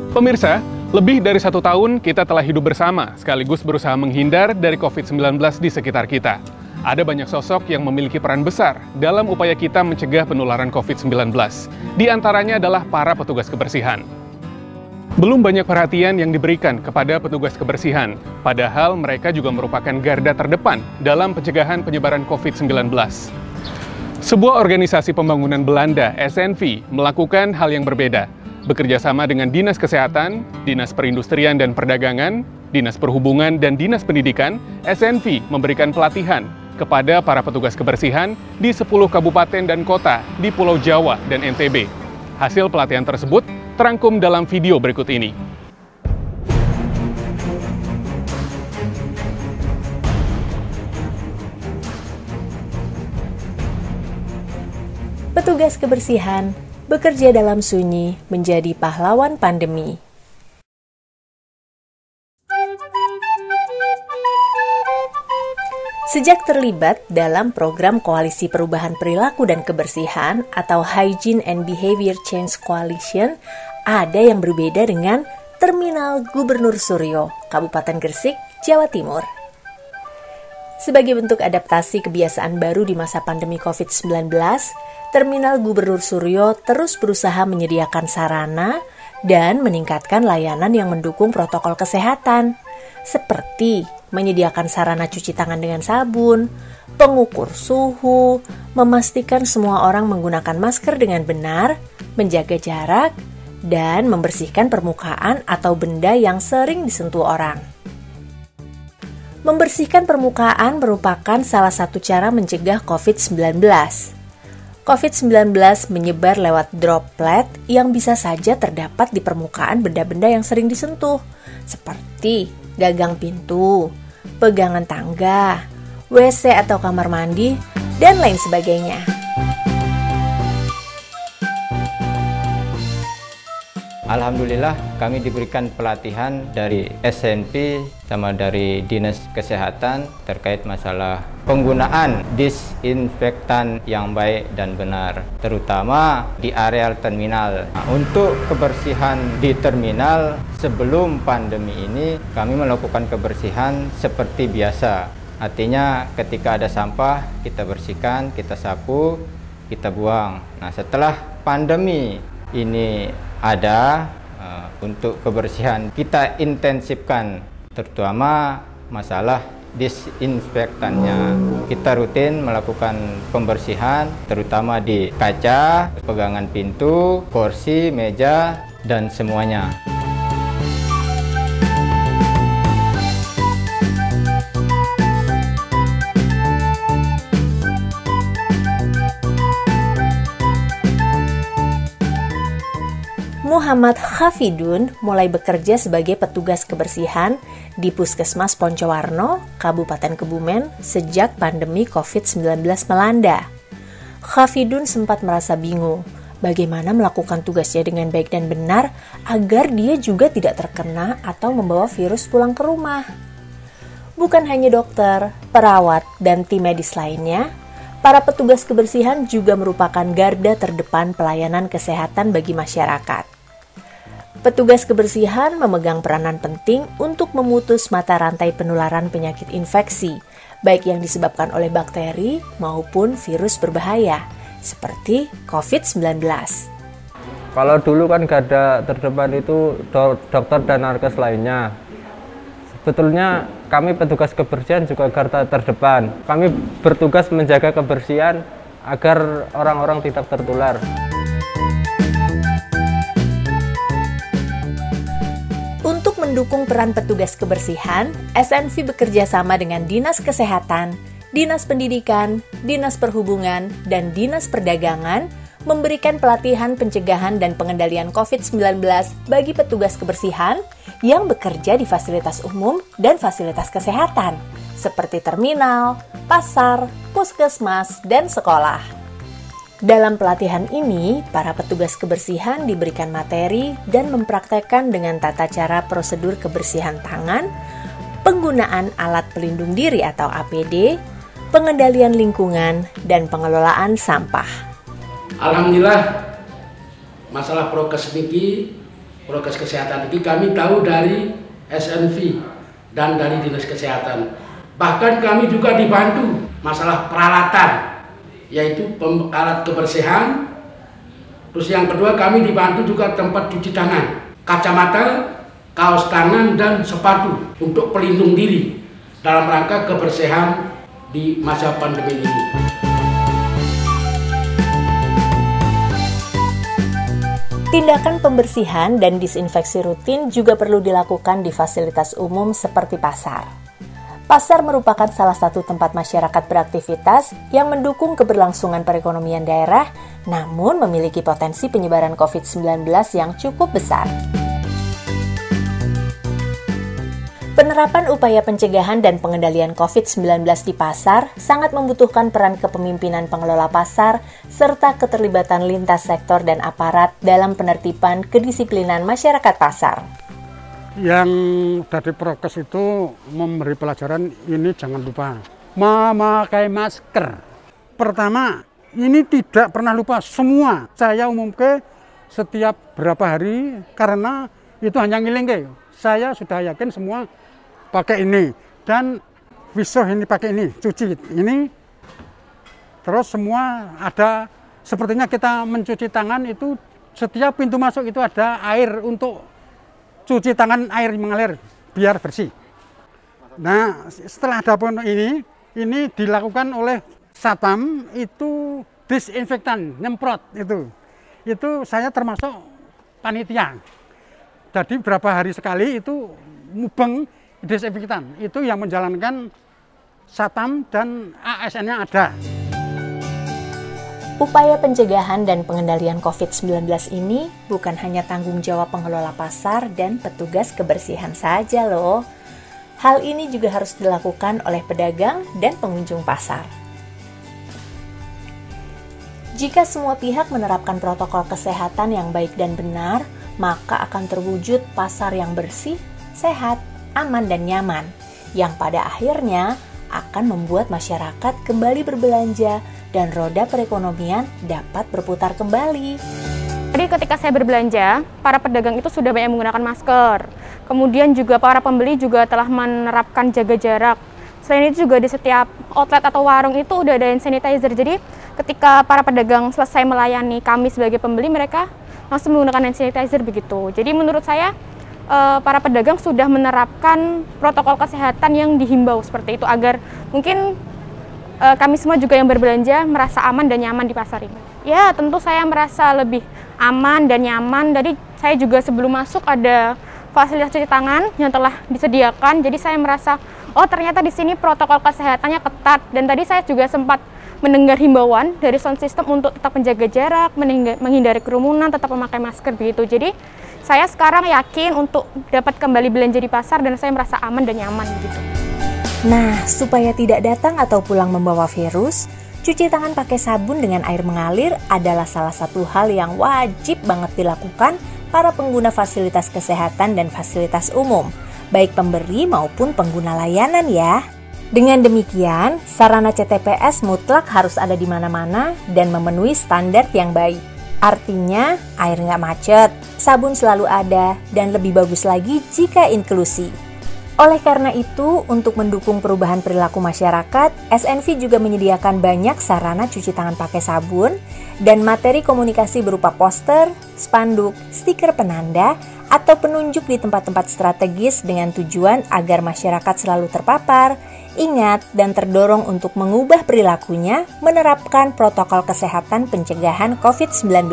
Pemirsa, lebih dari 1 tahun kita telah hidup bersama, sekaligus berusaha menghindar dari COVID-19 di sekitar kita. Ada banyak sosok yang memiliki peran besar dalam upaya kita mencegah penularan COVID-19. Di antaranya adalah para petugas kebersihan. Belum banyak perhatian yang diberikan kepada petugas kebersihan, padahal mereka juga merupakan garda terdepan dalam pencegahan penyebaran COVID-19. Sebuah organisasi pembangunan Belanda, SNV, melakukan hal yang berbeda. Bekerja sama dengan Dinas Kesehatan, Dinas Perindustrian dan Perdagangan, Dinas Perhubungan, dan Dinas Pendidikan, SNV memberikan pelatihan kepada para petugas kebersihan di 10 kabupaten dan kota di Pulau Jawa dan NTB. Hasil pelatihan tersebut terangkum dalam video berikut ini. Petugas kebersihan bekerja dalam sunyi menjadi pahlawan pandemi. Sejak terlibat dalam program Koalisi Perubahan Perilaku dan Kebersihan atau Hygiene and Behavior Change Coalition, ada yang berbeda dengan Terminal Gubernur Suryo, Kabupaten Gresik, Jawa Timur. Sebagai bentuk adaptasi kebiasaan baru di masa pandemi COVID-19, Terminal Gubernur Suryo terus berusaha menyediakan sarana dan meningkatkan layanan yang mendukung protokol kesehatan, seperti menyediakan sarana cuci tangan dengan sabun, pengukur suhu, memastikan semua orang menggunakan masker dengan benar, menjaga jarak, dan membersihkan permukaan atau benda yang sering disentuh orang. Membersihkan permukaan merupakan salah satu cara mencegah COVID-19. COVID-19 menyebar lewat droplet yang bisa saja terdapat di permukaan benda-benda yang sering disentuh, seperti gagang pintu, pegangan tangga, WC atau kamar mandi, dan lain sebagainya. Alhamdulillah kami diberikan pelatihan dari SNP sama dari Dinas Kesehatan terkait masalah penggunaan disinfektan yang baik dan benar, terutama di areal terminal. Nah, untuk kebersihan di terminal sebelum pandemi ini kami melakukan kebersihan seperti biasa. Artinya ketika ada sampah kita bersihkan, kita sapu, kita buang. Nah, setelah pandemi ini ada untuk kebersihan kita intensifkan, terutama masalah disinfektannya. Kita rutin melakukan pembersihan terutama di kaca, pegangan pintu, kursi, meja, dan semuanya. Muhammad Hafidun mulai bekerja sebagai petugas kebersihan di Puskesmas Poncowarno, Kabupaten Kebumen sejak pandemi COVID-19 melanda. Hafidun sempat merasa bingung bagaimana melakukan tugasnya dengan baik dan benar agar dia juga tidak terkena atau membawa virus pulang ke rumah. Bukan hanya dokter, perawat, dan tim medis lainnya, para petugas kebersihan juga merupakan garda terdepan pelayanan kesehatan bagi masyarakat. Petugas kebersihan memegang peranan penting untuk memutus mata rantai penularan penyakit infeksi, baik yang disebabkan oleh bakteri maupun virus berbahaya, seperti COVID-19. Kalau dulu kan garda terdepan itu dokter dan nakes lainnya. Sebetulnya kami petugas kebersihan juga garda terdepan. Kami bertugas menjaga kebersihan agar orang-orang tidak tertular. Untuk mendukung peran petugas kebersihan, SNV bekerja sama dengan Dinas Kesehatan, Dinas Pendidikan, Dinas Perhubungan, dan Dinas Perdagangan memberikan pelatihan pencegahan dan pengendalian COVID-19 bagi petugas kebersihan yang bekerja di fasilitas umum dan fasilitas kesehatan, seperti terminal, pasar, puskesmas, dan sekolah. Dalam pelatihan ini, para petugas kebersihan diberikan materi dan mempraktekkan dengan tata cara prosedur kebersihan tangan, penggunaan alat pelindung diri atau APD, pengendalian lingkungan, dan pengelolaan sampah. Alhamdulillah, masalah prokes niki prokes kesehatan ini kami tahu dari SNV dan dari Dinas Kesehatan. Bahkan kami juga dibantu masalah peralatan, yaitu alat kebersihan. Terus yang kedua kami dibantu juga tempat cuci tangan, kacamata, kaos tangan, dan sepatu untuk pelindung diri dalam rangka kebersihan di masa pandemi ini. Tindakan pembersihan dan disinfeksi rutin juga perlu dilakukan di fasilitas umum seperti pasar. Pasar merupakan salah satu tempat masyarakat beraktivitas yang mendukung keberlangsungan perekonomian daerah, namun memiliki potensi penyebaran COVID-19 yang cukup besar. Penerapan upaya pencegahan dan pengendalian COVID-19 di pasar sangat membutuhkan peran kepemimpinan pengelola pasar serta keterlibatan lintas sektor dan aparat dalam penertiban kedisiplinan masyarakat pasar. Yang dari prokes itu memberi pelajaran ini jangan lupa memakai masker. Pertama, ini tidak pernah lupa semua. Saya umumkan setiap berapa hari karena itu hanya ngiling. Saya sudah yakin semua pakai ini dan wisuh ini pakai ini, cuci ini, terus semua ada sepertinya kita mencuci tangan itu setiap pintu masuk itu ada air untuk cuci tangan, air mengalir biar bersih. Nah setelah ada pun ini dilakukan oleh satpam itu disinfektan, nyemprot itu saya termasuk panitia. Jadi berapa hari sekali itu mubeng disinfektan, itu yang menjalankan satpam dan ASN-nya ada. Upaya pencegahan dan pengendalian COVID-19 ini bukan hanya tanggung jawab pengelola pasar dan petugas kebersihan saja loh. Hal ini juga harus dilakukan oleh pedagang dan pengunjung pasar. Jika semua pihak menerapkan protokol kesehatan yang baik dan benar, maka akan terwujud pasar yang bersih, sehat, aman dan nyaman, yang pada akhirnya akan membuat masyarakat kembali berbelanja dan roda perekonomian dapat berputar kembali. Jadi ketika saya berbelanja, para pedagang itu sudah banyak menggunakan masker. Kemudian juga para pembeli juga telah menerapkan jaga jarak. Selain itu juga di setiap outlet atau warung itu udah ada hand sanitizer. Jadi ketika para pedagang selesai melayani kami sebagai pembeli, mereka langsung menggunakan hand sanitizer begitu. Jadi menurut saya para pedagang sudah menerapkan protokol kesehatan yang dihimbau seperti itu agar mungkin kami semua juga yang berbelanja merasa aman dan nyaman di pasar ini. Ya, tentu saya merasa lebih aman dan nyaman. Jadi saya juga sebelum masuk ada fasilitas cuci tangan yang telah disediakan. Jadi saya merasa, oh ternyata di sini protokol kesehatannya ketat. Dan tadi saya juga sempat mendengar himbauan dari sound system untuk tetap menjaga jarak, menghindari kerumunan, tetap memakai masker begitu. Jadi saya sekarang yakin untuk dapat kembali belanja di pasar dan saya merasa aman dan nyaman gitu. Nah, supaya tidak datang atau pulang membawa virus, cuci tangan pakai sabun dengan air mengalir adalah salah satu hal yang wajib banget dilakukan para pengguna fasilitas kesehatan dan fasilitas umum, baik pemberi maupun pengguna layanan ya. Dengan demikian, sarana CTPS mutlak harus ada di mana-mana dan memenuhi standar yang baik. Artinya, air nggak macet, sabun selalu ada, dan lebih bagus lagi jika inklusi. Oleh karena itu, untuk mendukung perubahan perilaku masyarakat, SNV juga menyediakan banyak sarana cuci tangan pakai sabun dan materi komunikasi berupa poster, spanduk, stiker penanda, atau penunjuk di tempat-tempat strategis dengan tujuan agar masyarakat selalu terpapar, ingat, dan terdorong untuk mengubah perilakunya menerapkan protokol kesehatan pencegahan COVID-19.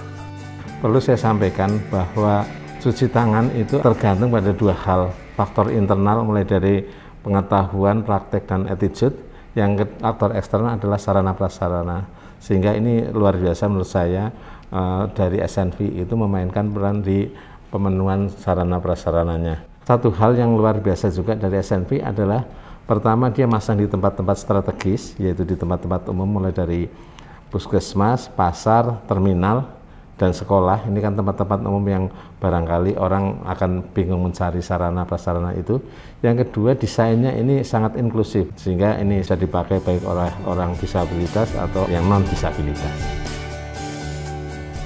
Perlu saya sampaikan bahwa cuci tangan itu tergantung pada dua hal, faktor internal mulai dari pengetahuan, praktek, dan attitude. Yang faktor eksternal adalah sarana prasarana. Sehingga ini luar biasa menurut saya dari SNV itu memainkan peran di pemenuhan sarana prasarananya. Satu hal yang luar biasa juga dari SNV adalah pertama dia masang di tempat-tempat strategis, yaitu di tempat-tempat umum mulai dari puskesmas, pasar, terminal, dan sekolah. Ini kan tempat-tempat umum yang barangkali orang akan bingung mencari sarana prasarana itu. Yang kedua, desainnya ini sangat inklusif sehingga ini bisa dipakai baik oleh orang disabilitas atau yang non disabilitas.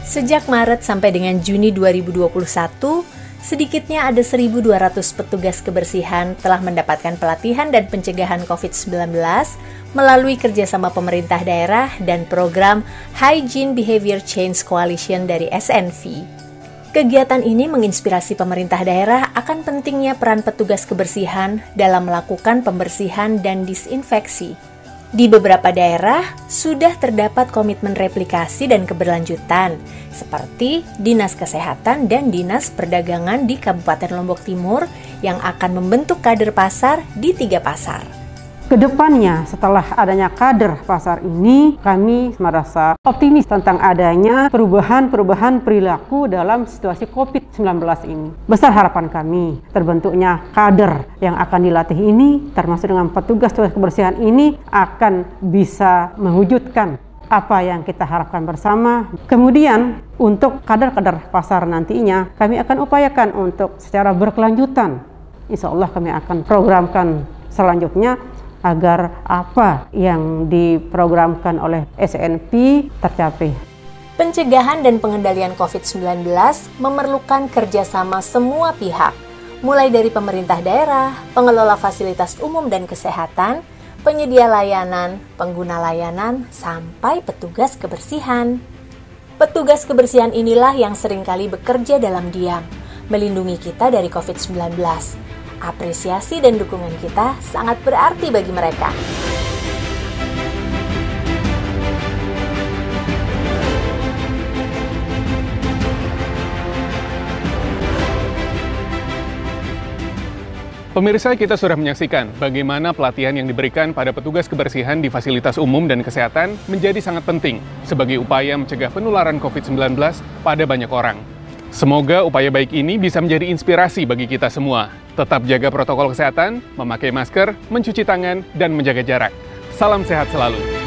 Sejak Maret sampai dengan Juni 2021, sedikitnya ada 1.200 petugas kebersihan telah mendapatkan pelatihan dan pencegahan COVID-19 melalui kerjasama pemerintah daerah dan program Hygiene Behavior Change Coalition dari SNV. Kegiatan ini menginspirasi pemerintah daerah akan pentingnya peran petugas kebersihan dalam melakukan pembersihan dan disinfeksi. Di beberapa daerah sudah terdapat komitmen replikasi dan keberlanjutan, seperti Dinas Kesehatan dan Dinas Perdagangan di Kabupaten Lombok Timur yang akan membentuk kader pasar di 3 pasar. Kedepannya, setelah adanya kader pasar ini, kami merasa optimis tentang adanya perubahan perilaku dalam situasi COVID-19 ini. Besar harapan kami, terbentuknya kader yang akan dilatih ini, termasuk dengan petugas kebersihan ini, akan bisa mewujudkan apa yang kita harapkan bersama. Kemudian, untuk kader-kader pasar nantinya, kami akan upayakan untuk secara berkelanjutan. Insya Allah kami akan programkan selanjutnya, agar apa yang diprogramkan oleh SNP tercapai. Pencegahan dan pengendalian COVID-19 memerlukan kerjasama semua pihak, mulai dari pemerintah daerah, pengelola fasilitas umum dan kesehatan, penyedia layanan, pengguna layanan, sampai petugas kebersihan. Petugas kebersihan inilah yang seringkali bekerja dalam diam, melindungi kita dari COVID-19. Apresiasi dan dukungan kita sangat berarti bagi mereka. Pemirsa, kita sudah menyaksikan bagaimana pelatihan yang diberikan pada petugas kebersihan di fasilitas umum dan kesehatan menjadi sangat penting sebagai upaya mencegah penularan COVID-19 pada banyak orang. Semoga upaya baik ini bisa menjadi inspirasi bagi kita semua. Tetap jaga protokol kesehatan, memakai masker, mencuci tangan, dan menjaga jarak. Salam sehat selalu.